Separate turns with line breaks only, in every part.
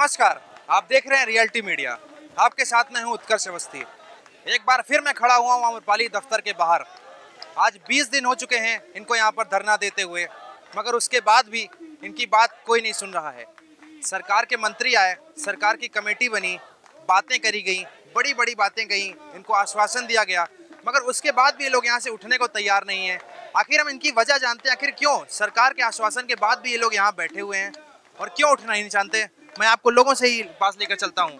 नमस्कार, आप देख रहे हैं रियलिटी मीडिया। आपके साथ में हूं उत्कर्ष अवस्थी। एक बार फिर मैं खड़ा हुआ हूं आम्रपाली दफ्तर के बाहर। आज 20 दिन हो चुके हैं इनको यहां पर धरना देते हुए, मगर उसके बाद भी इनकी बात कोई नहीं सुन रहा है। सरकार के मंत्री आए, सरकार की कमेटी बनी, बातें करी गई, बड़ी बड़ी बातें कही, इनको आश्वासन दिया गया, मगर उसके बाद भी ये लोग यहाँ से उठने को तैयार नहीं है। आखिर हम इनकी वजह जानते हैं, आखिर क्यों सरकार के आश्वासन के बाद भी ये लोग यहाँ बैठे हुए हैं और क्यों उठना ही नहीं चाहते। मैं आपको लोगों से ही पास लेकर चलता हूँ।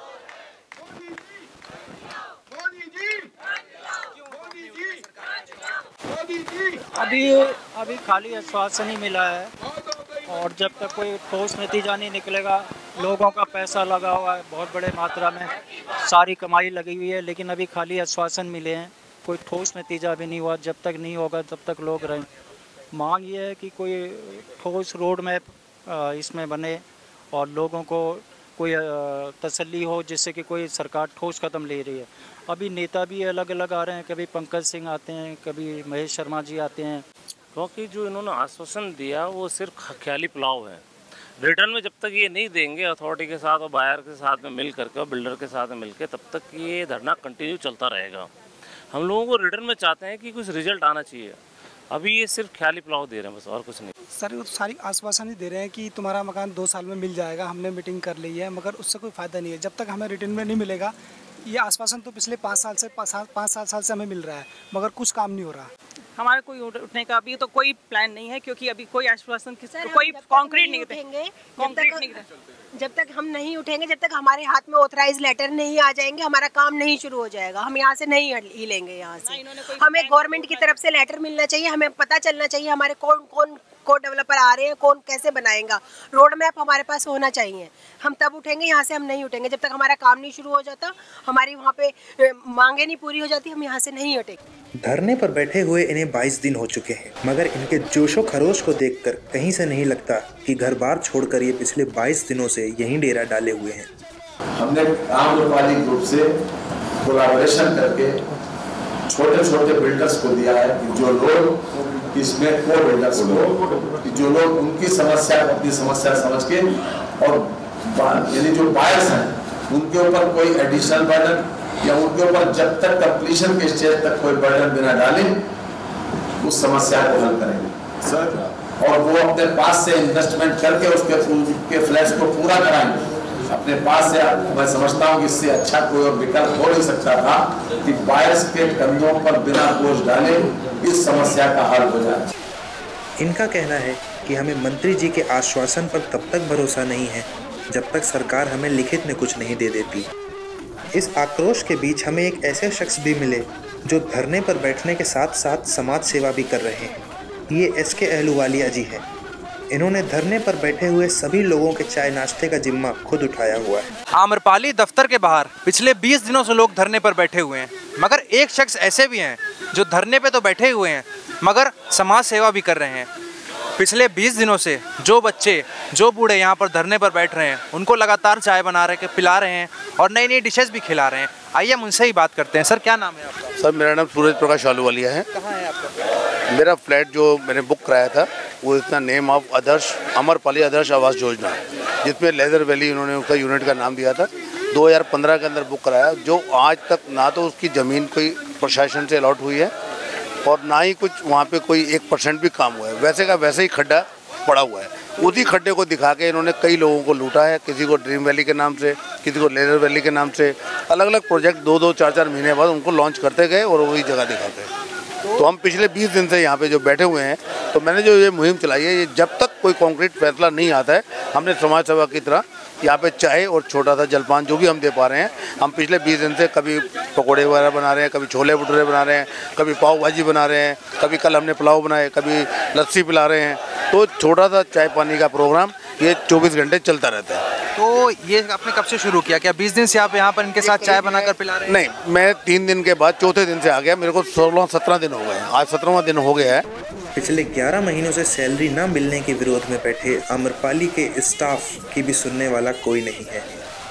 अभी खाली आश्वासन ही मिला है और जब तक कोई ठोस नतीजा नहीं निकलेगा, लोगों का पैसा लगा हुआ है बहुत बड़े मात्रा में, सारी कमाई लगी हुई है, लेकिन अभी खाली आश्वासन मिले हैं, कोई ठोस नतीजा भी नहीं हुआ। जब तक नहीं होगा तब तक लोग रहें। मांग ये है कि कोई ठोस रोड मैप इसमें बने और लोगों को कोई तसल्ली हो, जिससे कि कोई सरकार ठोस कदम ले रही है। अभी नेता भी अलग अलग आ रहे हैं, कभी पंकज सिंह आते हैं, कभी महेश शर्मा जी आते हैं।
क्योंकि जो इन्होंने आश्वासन दिया वो सिर्फ ख्याली पुलाव है। रिटर्न में जब तक ये नहीं देंगे अथॉरिटी के साथ और बायर के साथ में मिल करके और बिल्डर के साथ में मिल के, तब तक ये धरना कंटिन्यू चलता रहेगा। हम लोगों को रिटर्न में चाहते हैं कि कुछ रिजल्ट आना चाहिए। अभी ये सिर्फ ख्याली पुलाव दे रहे हैं बस, और कुछ नहीं।
सर वो सारी आश्वासन ही दे रहे हैं कि तुम्हारा मकान 2 साल में मिल जाएगा, हमने मीटिंग कर ली है, मगर उससे कोई फ़ायदा नहीं है। जब तक हमें रिटर्न में नहीं मिलेगा, ये आश्वासन तो पिछले 5 साल से हमें मिल रहा है, मगर कुछ काम नहीं हो रहा।
हमारे कोई उठने का अभी तो कोई प्लान नहीं है, क्योंकि अभी कोई आश्वासन कोई कॉन्क्रीट नहीं देंगे।
जब तक हम नहीं उठेंगे, जब तक हमारे हाथ में ऑथराइज लेटर नहीं आ जाएंगे, हमारा काम नहीं शुरू हो जाएगा। हम यहाँ से नहीं हिलेंगे। यहाँ से हमें गवर्नमेंट की तरफ से लेटर मिलना चाहिए, हमें पता चलना चाहिए हमारे कौन डेवलपर आ रहे हैं, कौन कैसे बनाएगा, रोड मैप हमारे पास होना चाहिए। हम तब उठेंगे, यहाँ से हम नहीं उठेंगे जब तक हमारा काम नहीं शुरू हो जाता, हमारी वहाँ पे मांगे नहीं पूरी हो जाती, हम यहाँ से नहीं हटेंगे।
धरने पर बैठे हुए इन्हें 22 दिन हो चुके हैं, मगर इनके जोशो खरोश को देखकर कहीं से नहीं लगता कि घर बार छोड़कर ये पिछले 22 दिनों से यहीं डेरा डाले हुए हैं।
हमने आम्रपाली ग्रुप से कोलैबोरेशन करके छोटे छोटे बिल्डर्स को दिया है कि जो लोग इसमें को बिल्डर्स को कि जो लोग उनकी समस्या अपनी समस्या समझ के, और यानी जो बायर्स हैं उनके ऊपर कोई एडिशनल बर्डन या उनके ऊपर जब तक कंप्लीशन के स्टेज तक कोई बर्डन बिना डाले उस समस्या को हल करेंगे सर। और वो अपने पास से इन्वेस्टमेंट करके उसके फ्लैट्स को पूरा कराएंगे अपने पास से। मैं समझता हूँ कि इससे अच्छा कोई और विकल्प हो नहीं सकता था कि बायर्स के कंधों पर बिना बोझ डाले इस समस्या का हल हो जाए।
इनका कहना है कि हमें मंत्री जी के आश्वासन पर तब तक भरोसा नहीं है जब तक सरकार हमें लिखित में कुछ नहीं दे देती। इस आक्रोश के बीच हमें एक ऐसे शख्स भी मिले जो धरने पर बैठने के साथ साथ समाज सेवा भी कर रहे हैं। ये SK अहलूवालिया जी हैं। इन्होंने धरने पर बैठे हुए सभी लोगों के चाय नाश्ते का जिम्मा खुद उठाया हुआ है।
आम्रपाली दफ्तर के बाहर पिछले 20 दिनों से लोग धरने पर बैठे हुए हैं, मगर एक शख्स ऐसे भी हैं जो धरने पे तो बैठे हुए हैं मगर समाज सेवा भी कर रहे हैं। पिछले 20 दिनों से जो बच्चे, जो बूढ़े यहाँ पर धरने पर बैठ रहे हैं, उनको लगातार चाय बना रहे, पिला रहे हैं और नई नई डिशेस भी खिला रहे हैं। आइए हम उनसे ही बात करते हैं। सर क्या नाम है आपका?
सर मेरा नाम सूरज प्रकाश अहलूवालिया है।
कहाँ है आपका?
मेरा फ्लैट जो मैंने बुक कराया था वो इसका नेम ऑफ आम्रपाली आदर्श आवास योजना, जिसमें लेदर वैली उन्होंने उसका यूनिट का नाम दिया था। 2015 के अंदर बुक कराया, जो आज तक ना तो उसकी ज़मीन कोई प्रशासन से अलॉट हुई है और ना ही कुछ वहाँ पे कोई 1% भी काम हुआ है। वैसे का वैसे ही खड्डा पड़ा हुआ है। उसी खड्डे को दिखा के इन्होंने कई लोगों को लूटा है, किसी को ड्रीम वैली के नाम से, किसी को लेदर वैली के नाम से। अलग अलग प्रोजेक्ट 2-2, 4-4 महीने बाद उनको लॉन्च करते गए और वही जगह दिखाते हैं। तो हम पिछले 20 दिन से यहाँ पे जो बैठे हुए हैं, तो मैंने जो ये मुहिम चलाई है, ये जब तक कोई कॉन्क्रीट फैसला नहीं आता है, हमने समाज सेवा की तरह यहाँ पे चाय और छोटा सा जलपान जो भी हम दे पा रहे हैं, हम पिछले 20 दिन से कभी पकोड़े वगैरह बना रहे हैं, कभी छोले भटूरे बना रहे हैं, कभी पाव भाजी बना रहे हैं, कभी कल हमने पुलाव बनाए, कभी लस्सी पिला रहे हैं। तो छोटा सा चाय पानी का प्रोग्राम ये 24 घंटे चलता रहता है।
तो ये आपने कब से शुरू किया? क्या 20 दिन से आप यहाँ पर इनके साथ चाय बनाकर पिला रहे हैं?
नहीं, मैं 3 दिन के बाद चौथे दिन से आ गया। मेरे को 16-17 दिन हो गए, आज 17वां दिन हो गया है।
पिछले 11 महीनों से सैलरी न मिलने के विरोध में बैठे आम्रपाली के स्टाफ की भी सुनने वाला कोई नहीं है।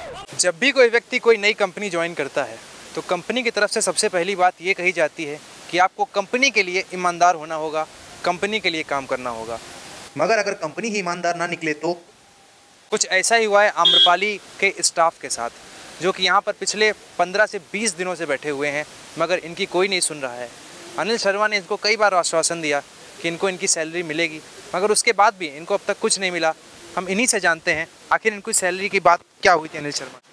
जब भी कोई व्यक्ति कोई नई कंपनी ज्वाइन करता है तो कंपनी की तरफ से सबसे पहली बात ये कही जाती है कि आपको कंपनी के लिए ईमानदार होना होगा, कंपनी के लिए काम करना होगा। मगर अगर कंपनी ही ईमानदार ना निकले कुछ ऐसा ही हुआ है आम्रपाली के स्टाफ के साथ, जो कि यहाँ पर पिछले 15 से 20 दिनों से बैठे हुए हैं, मगर इनकी कोई नहीं सुन रहा है। अनिल शर्मा ने इनको कई बार आश्वासन दिया कि इनको इनकी सैलरी मिलेगी, मगर उसके बाद भी इनको अब तक कुछ नहीं मिला। हम इन्हीं से जानते हैं आखिर इनकी सैलरी की बात क्या हुई थी। अनिल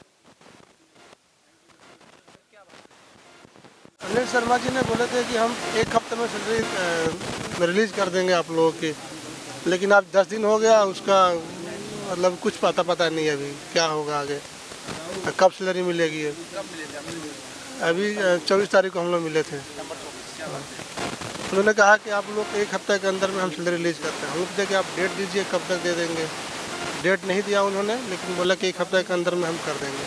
शर्मा जी ने बोले थे कि हम 1 हफ्ते में सैलरी रिलीज़ कर देंगे आप लोगों की, लेकिन अब 10 दिन हो गया, उसका मतलब कुछ पता नहीं है अभी क्या होगा आगे, कब सैलरी मिलेगी। अभी 24 तारीख को हम लोग मिले थे, उन्होंने कहा कि आप लोग 1 हफ्ते के अंदर में हम सैलरी रिलीज़ करते हैं। हम लोग पूछे कि आप डेट दीजिए कब तक दे देंगे, डेट नहीं दिया उन्होंने, लेकिन बोला कि 1 हफ्ते के अंदर में हम कर देंगे।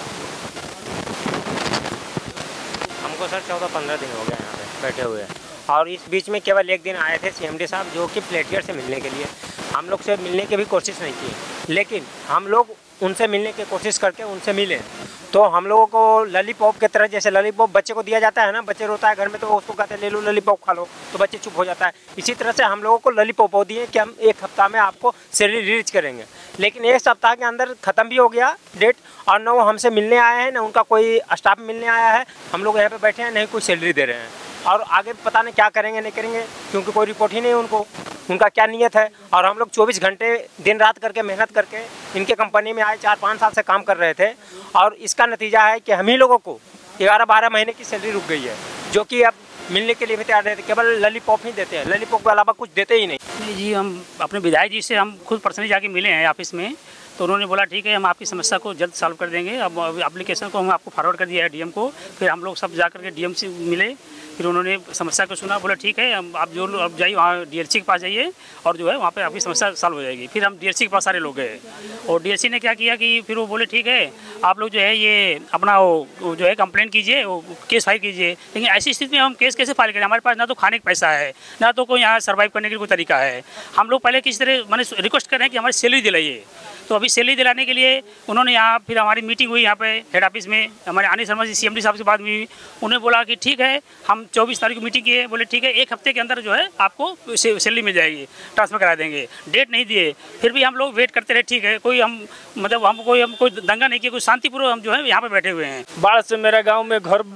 हमको सर 14-15 दिन हो गए यहाँ पे बैठे हुए, और इस बीच में केवल 1 दिन आए थे CMD साहब, जो कि प्लेटियर से मिलने के लिए। हम लोग से मिलने की भी कोशिश नहीं की, लेकिन हम लोग उनसे मिलने की कोशिश करके उनसे मिले तो हम लोगों को लॉलीपॉप की तरह, जैसे लॉलीपॉप बच्चे को दिया जाता है ना, बच्चे रोता है घर में तो उसको कहते हैं ले लो लॉलीपॉप खा लो, तो बच्चे चुप हो जाता है। इसी तरह से हम लोगों को लॉलीपॉप दिए कि हम 1 हफ्ता में आपको सैलरी रिलीज करेंगे, लेकिन 1 सप्ताह के अंदर ख़त्म भी हो गया डेट, और न वो हमसे मिलने आए हैं, न उनका कोई स्टाफ मिलने आया है। हम लोग यहाँ पे बैठे हैं, नहीं कोई सैलरी दे रहे हैं, और आगे पता नहीं क्या करेंगे नहीं करेंगे, क्योंकि कोई रिपोर्ट ही नहीं है उनको, उनका क्या नियत है। और हम लोग 24 घंटे दिन रात करके मेहनत करके इनके कंपनी में आए, 4-5 साल से काम कर रहे थे, और इसका नतीजा है कि हम ही लोगों को 11-12 महीने की सैलरी रुक गई है, जो कि अब मिलने के लिए भी तैयार रहते, केवल लॉलीपॉप ही देते हैं, लॉलीपॉप के अलावा कुछ देते ही नहीं।
नहीं जी, हम अपने विधायक जी से हम खुद पर्सनली जाके मिले हैं ऑफिस में, तो उन्होंने बोला ठीक है हम आपकी समस्या को जल्द सॉल्व कर देंगे। अब एप्लीकेशन को हम आपको फॉरवर्ड कर दिया है DM को, फिर हम लोग सब जा करके DM से मिले, फिर उन्होंने समस्या को सुना, बोला ठीक है आप जो अब जाइए वहाँ DLC के पास जाइए, और जो है वहाँ पे आपकी समस्या सॉल्व हो जाएगी। फिर हम DLC के पास सारे लोग गए, और DLC ने क्या किया कि फिर वो बोले ठीक है आप लोग जो है ये अपना वो जो है कंप्लेंट कीजिए, वो केस फाइल कीजिए। लेकिन ऐसी स्थिति में हम केस कैसे फाइल करें, हमारे पास ना तो खाने का पैसा है, ना तो कोई यहाँ सर्वाइव करने का कोई तरीका है। हम लोग पहले किसी तरह मैंने रिक्वेस्ट कर रहे हैं कि हमारी सैलरी दिलाइए, तो अभी सैलरी दिलाने के लिए उन्होंने यहाँ फिर हमारी मीटिंग हुई यहाँ पे हेड ऑफिस में, हमारे अनिल शर्मा जी CMD साहब से बात हुई। उन्होंने बोला कि ठीक है हम 24 तारीख को मीटिंग किए, बोले ठीक है 1 हफ्ते के अंदर जो है आपको सैलरी मिल जाएगी, ट्रांसफ़र करा देंगे। डेट नहीं दिए, फिर भी हम लोग वेट करते रहे, ठीक है कोई हम मतलब हम कोई दंगा नहीं किया, कोई शांतिपूर्वक हम जो है यहाँ पर बैठे हुए हैं।
बाढ़ से मेरा गाँव में घर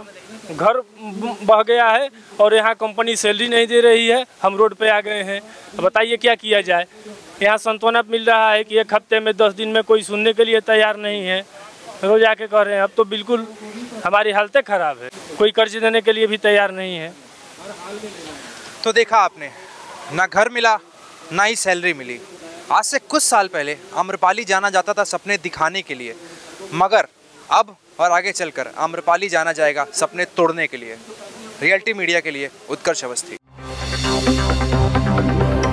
बह गया है, और यहाँ कंपनी सैलरी नहीं दे रही है, हम रोड पे आ गए हैं। बताइए क्या किया जाए। यहाँ सांत्वना मिल रहा है कि 1 हफ्ते में 10 दिन में कोई सुनने के लिए तैयार नहीं है, रोज आके कह रहे हैं। अब तो बिल्कुल हमारी हालतें ख़राब है, कोई कर्ज देने के लिए भी तैयार नहीं है।
तो देखा आपने, ना घर मिला ना ही सैलरी मिली। आज से कुछ साल पहले आम्रपाली जाना जाता था सपने दिखाने के लिए, मगर अब और आगे चलकर आम्रपाली जाना जाएगा सपने तोड़ने के लिए। रियलिटी मीडिया के लिए उत्कर्ष अवस्थी।